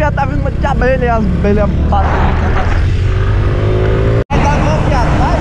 já tá vindo de abelha e as abelhas batendo. Vai dar uma piada, vai?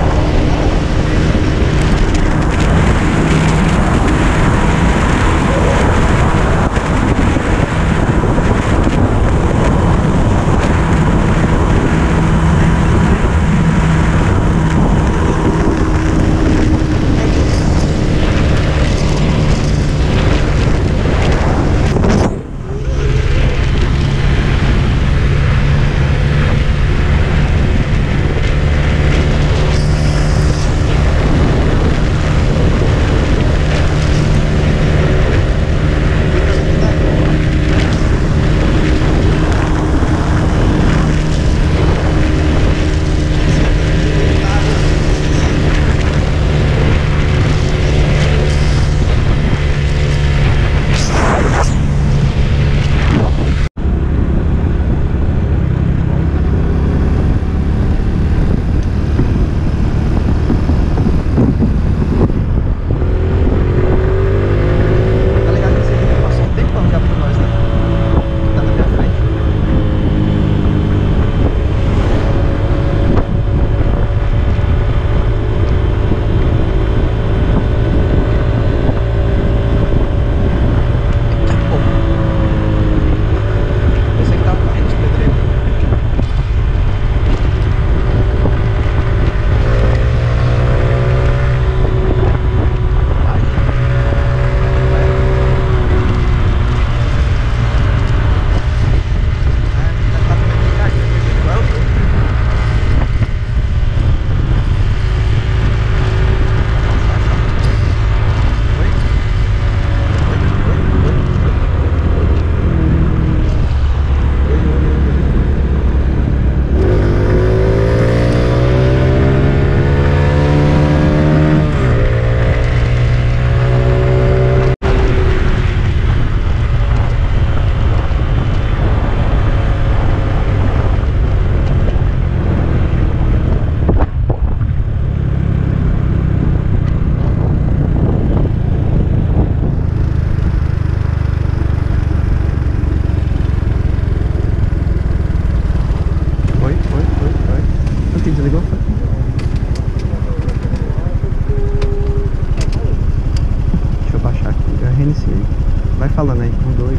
Vai falando aí. 1, 2, 1, 2.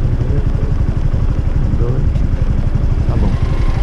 1, 2. Tá bom.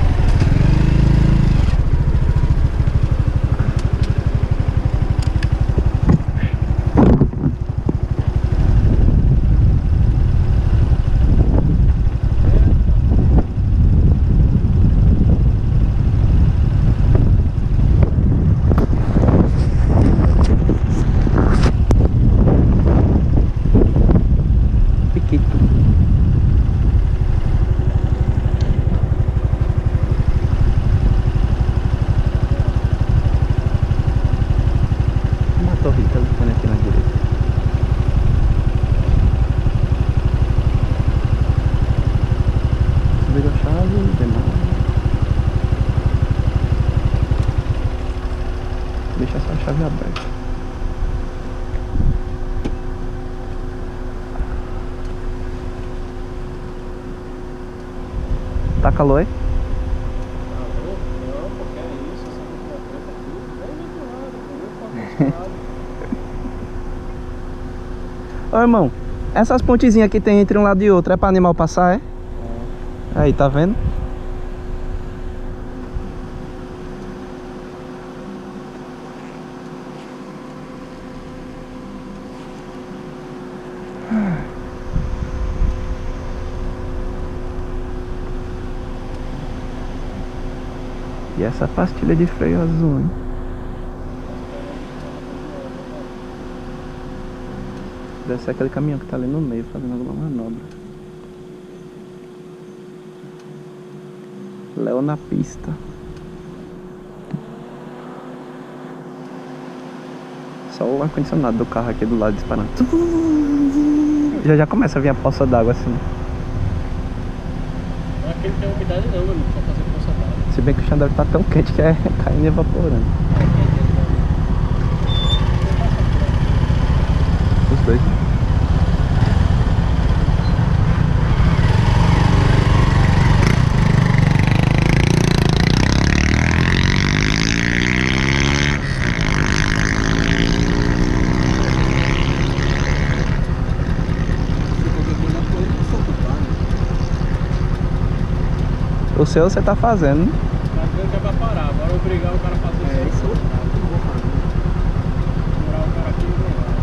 Deixa só a chave aberta. Tá calor aí? Não, porque é isso, essa aqui. Ô irmão, essas pontezinhas que tem entre um lado e outro é pra animal passar, é? É. Aí, tá vendo? E essa pastilha de freio azul, hein? Deve ser aquele caminhão que tá ali no meio fazendo alguma manobra. Léo na pista. Só o ar-condicionado do carro aqui do lado disparando. Já começa a vir a poça d'água assim. Não é que ele tem umidade não, mano. Só fazer poça d'água. Se bem que o chão deve estar tão quente que é caindo e evaporando. Os dois. O seu você tá fazendo. Tá dizendo que é pra parar, agora obrigar o cara a fazer É, isso eu não vou fazer. Segurar o cara aqui e ganhar.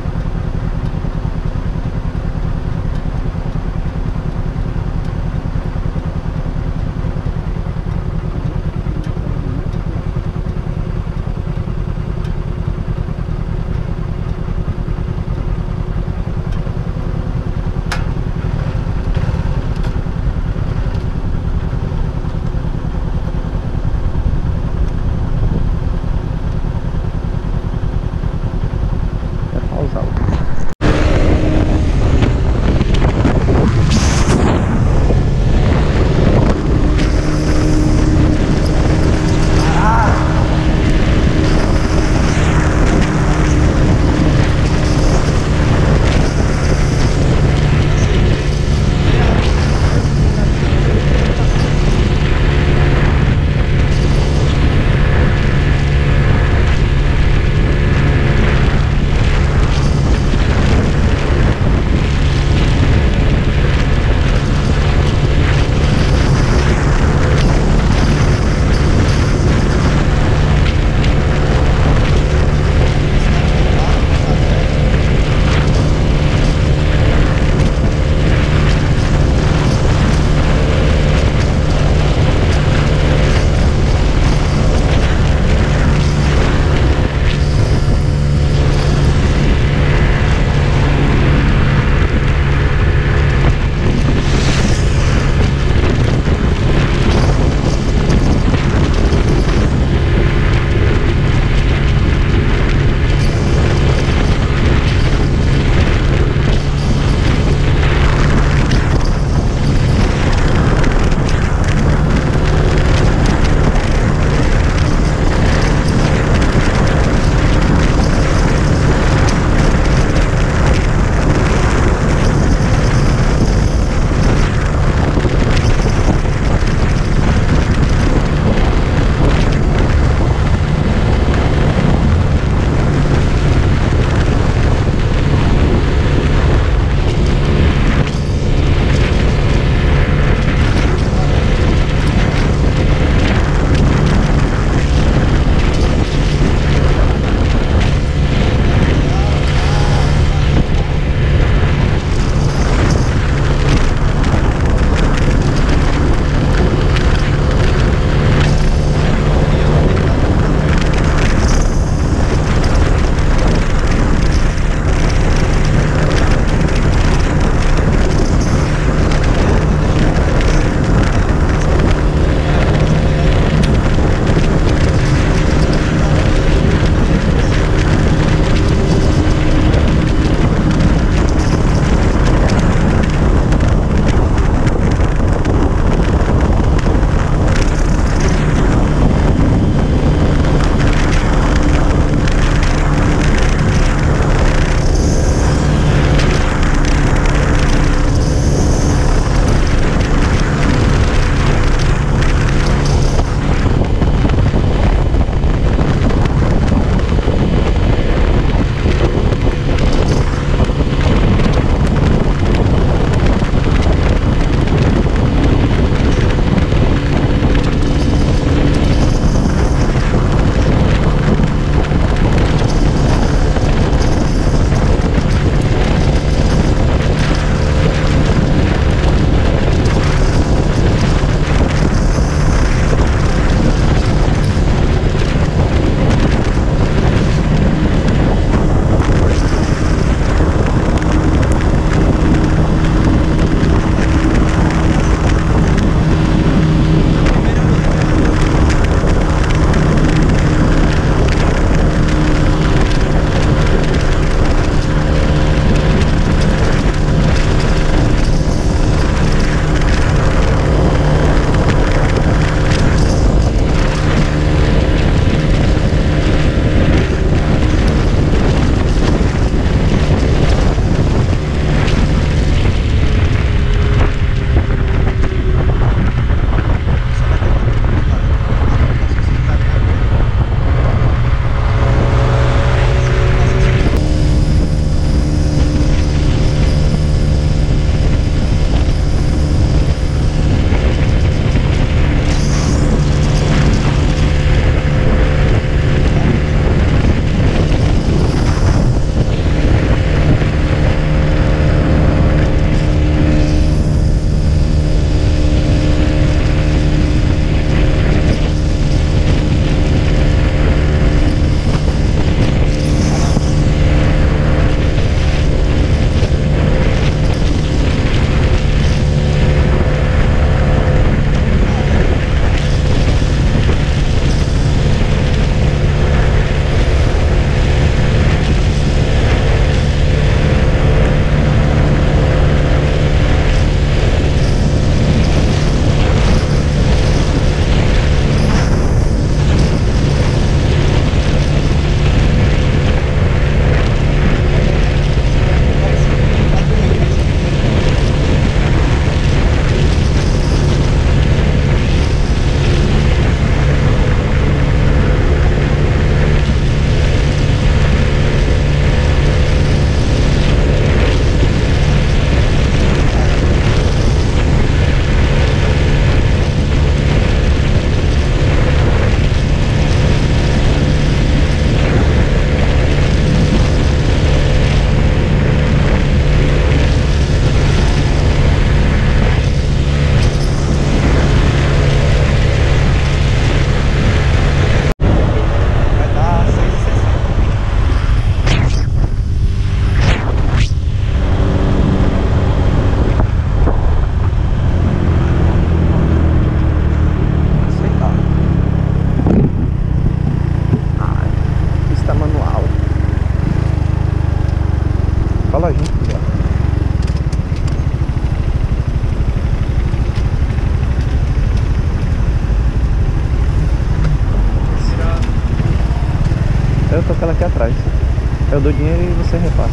com aquela aqui atrás. Eu dou dinheiro e você repassa.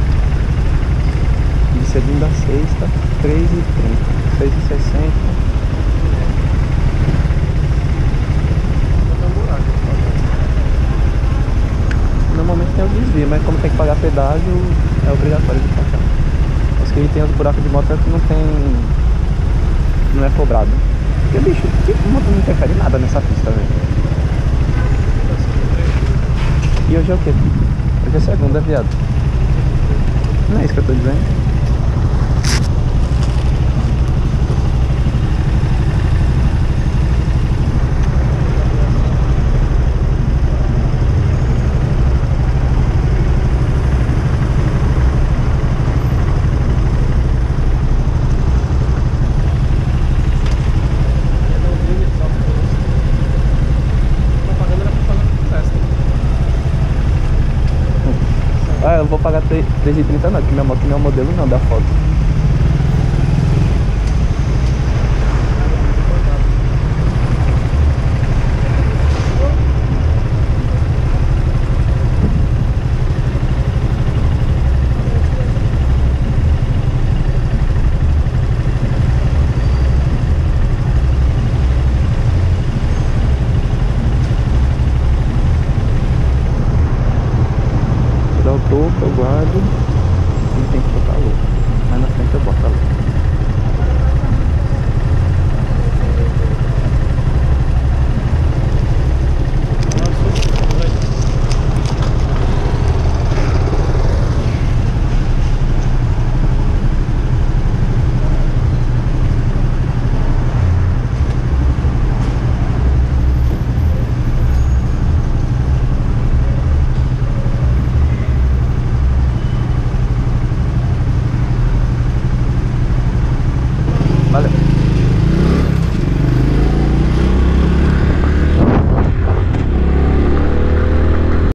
De segunda a sexta, 3h30, 6h60. Normalmente tem os desvios, mas como tem que pagar pedágio, é obrigatório de passar. Os que tem os buracos de moto que não tem. Não é cobrado. Porque, bicho, que moto não interfere nada nessa pista, velho. E hoje é o quê? Hoje é segunda, viado. Não é isso que eu tô dizendo. Ah, eu não vou pagar 3h30 não, porque minha moto não é o modelo não da foto. Dá o toco, eu guardo.